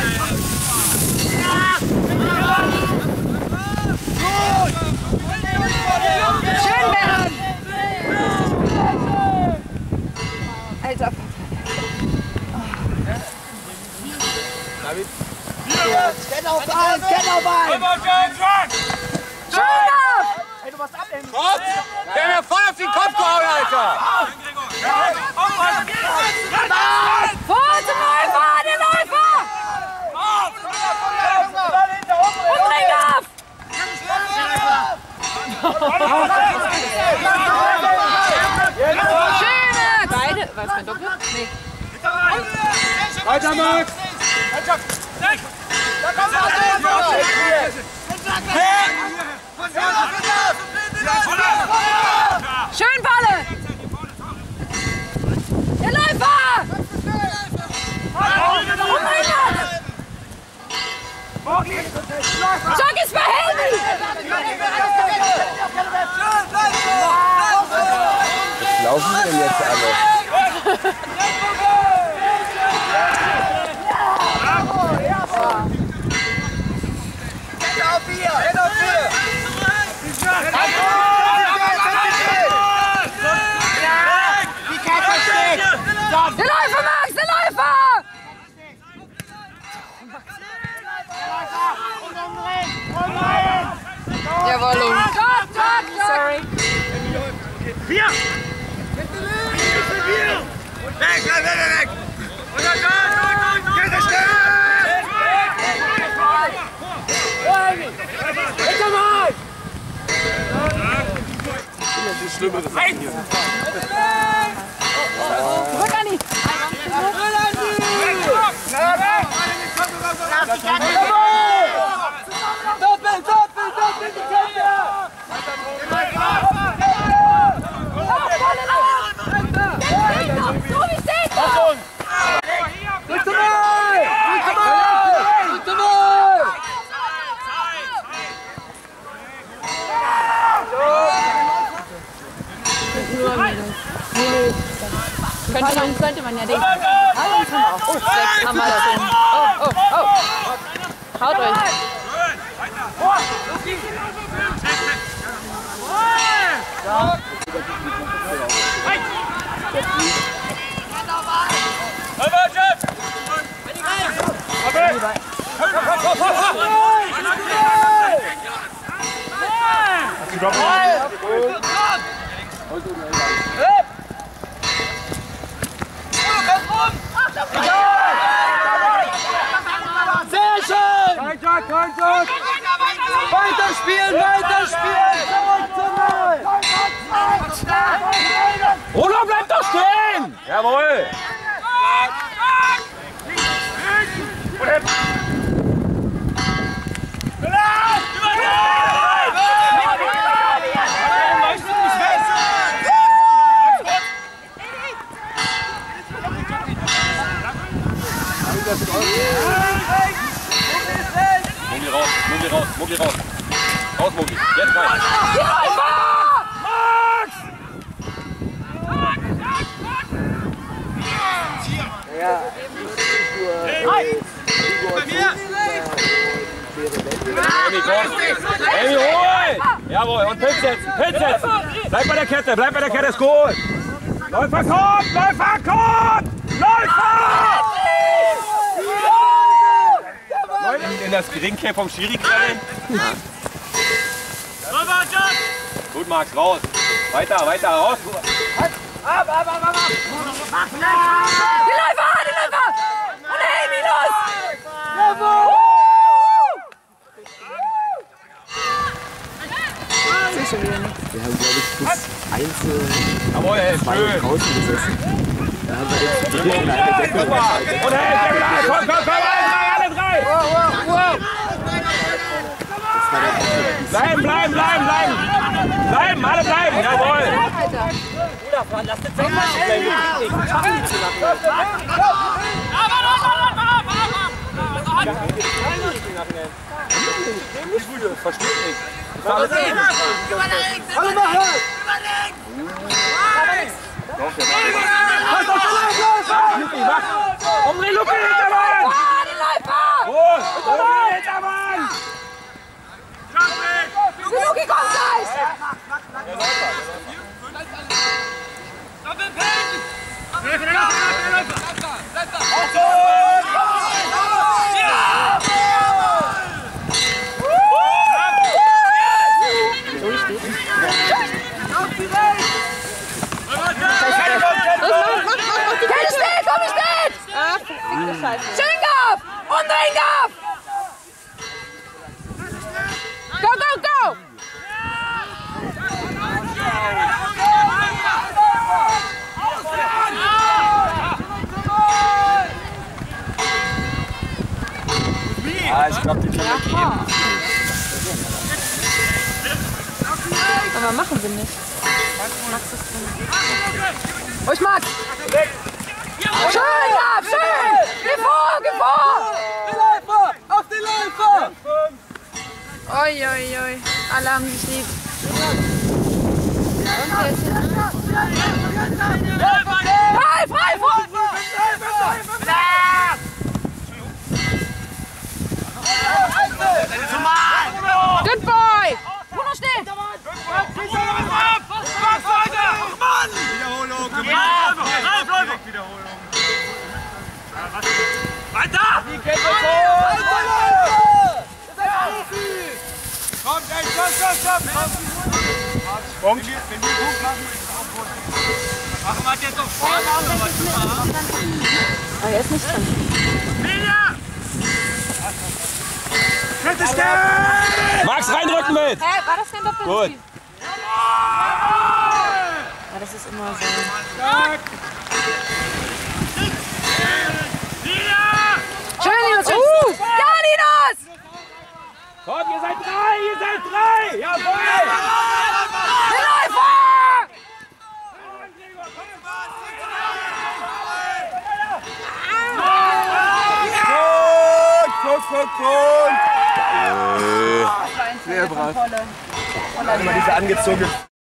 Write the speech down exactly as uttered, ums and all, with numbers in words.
Schön, Bernd! Alter. David? Scan auf eins, scan auf eins! Schön ab! Hey, du musst abnehmen! Kopf! Der hat mir voll auf den Kopf gehauen, Alter! Vor zum Läufer! Der Läufer! Und Ring auf! Schöne! Beide. War es kein Doppel? Nee. Weiter, Max! Schön, Balle! Der Läufer! Oh mein Gott! Schock ist verhältnis! Was laufen die denn jetzt alle? Auf vier! Auf vier! Die Kette steht! Der Läufer, Max! Der Läufer! Jawohl. Stopp, stopp, sorry. Vier! Weg, weg, weg, weg! Und dann da, Kette steht! Hinter mal! Das ist schlimm, das ist hier. Zurück, Anni! Doppel, doppel, doppel, die Kette! So wie steht da! Bitte mal! Bitte mal! Bitte mal! Könnte man, könnte man ja denken. Ah, das haben wir auch. Oh, sechs haben wir schon. Oh, oh, oh. Haut euch. Sehr schön! Weiter spielen, weiter spielen! Zurück zum Null! Rolo, bleib doch stehen! Jawohl! Mogi raus, Mogi raus, Mogi raus. Raus, Mogi. Jetzt rein. Max! Ja. Emi, komm. Emi, hol! Jawohl, und Pitch setzen, Pitch setzen. Bleib bei der Kette, bleib bei der Kette, ist gut. Läufer kommt, Läufer kommt! Läufer! In das Geringcap vom Schiri krallen. Gut, Max, raus. Weiter, weiter, raus. Ab, ab, ab, ab, ab! Die Läufer, die Läufer! Und der Amy los! Jawohl! Wir haben, glaube ich, bis eins, Jawohl, ey, zwei schön. draußen gesessen. Da haben wir jetzt die Deckel an der Decke. Und hey, komm, komm, komm, alle drei, alle drei. Bleiben, bleiben, bleiben, bleiben. Bleiben, alle bleiben, jawohl. Lass den Zehn mal stehen! Schaffen die zu lachen! Versteht nicht. Hallo machen! Luki, mach! Umdreh, Luki, hintermann! Ah, die Läufer! Gut! So geht's, Mann! Luki, komm gleich! Schöngab! Umdrehen, Go, go, go! Ah, ich glaube, die können wir geben. Aber machen wir nicht. Oh, ich mag's! Schön, Gab, schön! Geh vor, geh vor! Die Läufer! Auf die Läufer! Oi, oi, oi. Alle haben sich lieb. Frei, frei, frei! Good boy! Bruno, schnell! Wiederholung! Wiederholung! Wiederholung! Weiter! Kommt, ey, stopp, stopp, stopp! Punkt! Wenn wir gut machen, machen wir jetzt doch vorne. Aber er ist nicht dran. Max, reindrücken mit! Hä, war das denn doppelt? Gut. Ja, das ist immer so. Schön, Linus! Uh! Ja, Linus! Komm, ihr seid drei, ihr seid drei! Jawohl! Der Läufer! Gut, gut, gut, gut! Sehr brav. Immer diese angezogene